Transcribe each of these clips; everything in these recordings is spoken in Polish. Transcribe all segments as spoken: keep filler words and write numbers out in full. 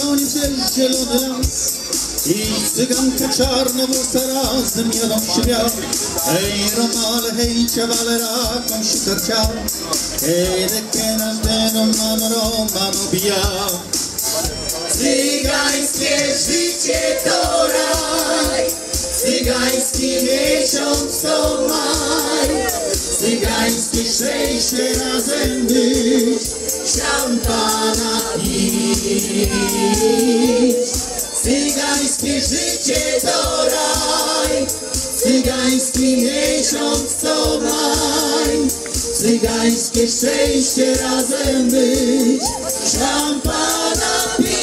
konie przez zielony las i cyganka czarnowłosa razem jadą w świat. Hej Romale, hej ciawale, raką się karcia, hej deke nas deną mam Romano bija. Cygańskie życie to raj, cygański miesiąc to maj, cygańskie szczęście razem być, szampana pić. Cygańskie życie to raj, cygański miesiąc to maj, cygańskie szczęście razem być, szampana pić.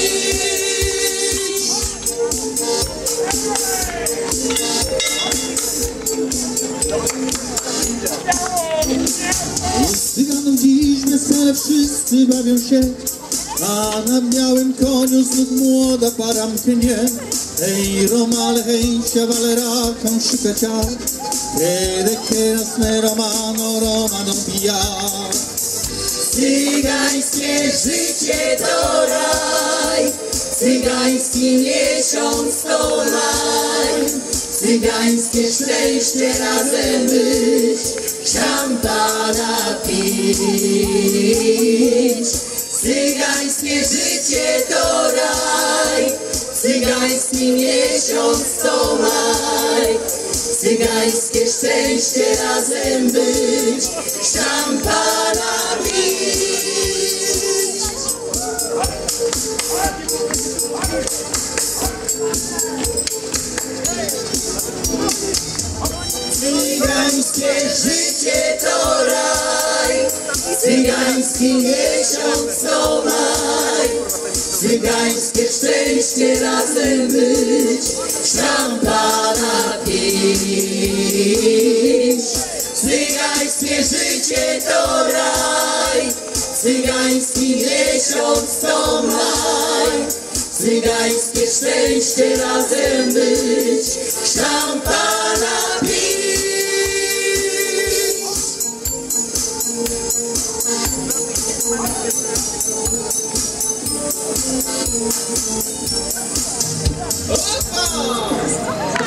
Z cyganów dziś wesele wszyscy bawią się, a na białym koniu znów młoda para mknie. Hej Romale, hej ciawale, raką szykacia, hej deke nas me Romano, Romano bija. Cygańskie życie to raj, cygański miesiąc to maj, cygańskie szczęście razem być, szampana pić. Cygańskie życie to raj, cygański miesiąc to maj, cygańskie szczęście razem być, szampana pić. Cygańskie życie to raj, cygański miesiąc to maj, cygańskie szczęście razem być, szampana pić. Cygańskie życie to raj, cygański miesiąc to maj, cygańskie szczęście razem być, szampana pić. Opa!